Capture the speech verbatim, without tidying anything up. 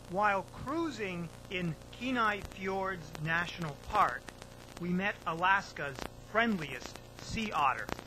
While cruising in Kenai Fjords National Park, we met Alaska's friendliest sea otter.